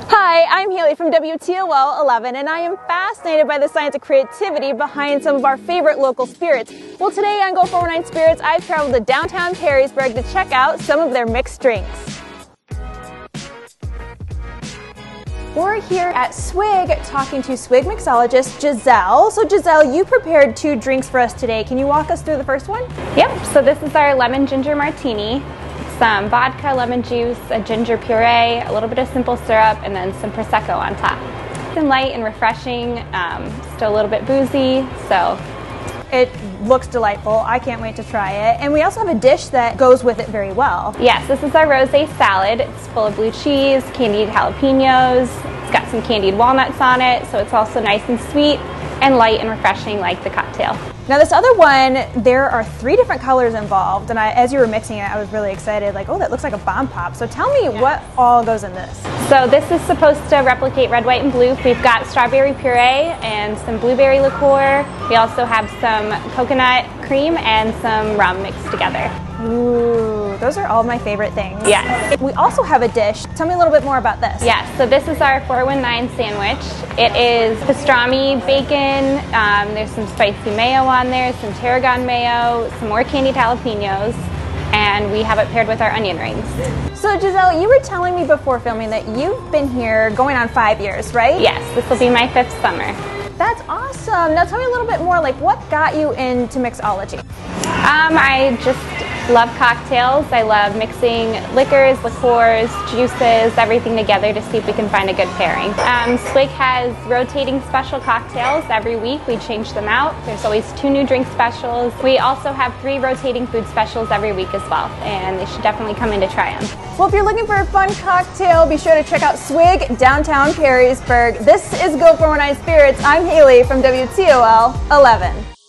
Hi, I'm Haley from WTOL 11, and I am fascinated by the science of creativity behind some of our favorite local spirits. Well, today on Go 419 Spirits, I've traveled to downtown Perrysburg to check out some of their mixed drinks. We're here at Swig talking to Swig Mixologist Giselle. So Giselle, you prepared 2 drinks for us today. Can you walk us through the first one? Yep, so this is our lemon ginger martini. Some vodka, lemon juice, a ginger puree, a little bit of simple syrup, and then some Prosecco on top. It's light and refreshing, still a little bit boozy, so. It looks delightful. I can't wait to try it. And we also have a dish that goes with it very well. Yes, this is our rosé salad. It's full of blue cheese, candied jalapenos. It's got some candied walnuts on it, so it's also nice and sweet and light and refreshing like the cocktail. Now this other one, there are 3 different colors involved, and as you were mixing it, I was really excited, like, oh, that looks like a bomb pop. So tell me what all goes in this. So this is supposed to replicate red, white, and blue. We've got strawberry puree and some blueberry liqueur. We also have some coconut cream and some rum mixed together. Ooh, those are all my favorite things. Yes. We also have a dish. Tell me a little bit more about this. Yes, so this is our 419 sandwich. It is pastrami, bacon, there's some spicy mayo on there, some tarragon mayo, some more candied jalapenos, and we have it paired with our onion rings. So Giselle, you were telling me before filming that you've been here going on 5 years, right? Yes, this will be my 5th summer. That's awesome. Now tell me a little bit more, like what got you into mixology? I just love cocktails. I love mixing liquors, liqueurs, juices, everything together to see if we can find a good pairing. Swig has rotating special cocktails every week. We change them out. There's always 2 new drink specials. We also have 3 rotating food specials every week as well, and they should definitely come in to try them. Well, if you're looking for a fun cocktail, be sure to check out Swig downtown Perrysburg. This is Go 419 Spirits. I'm Haley from WTOL 11.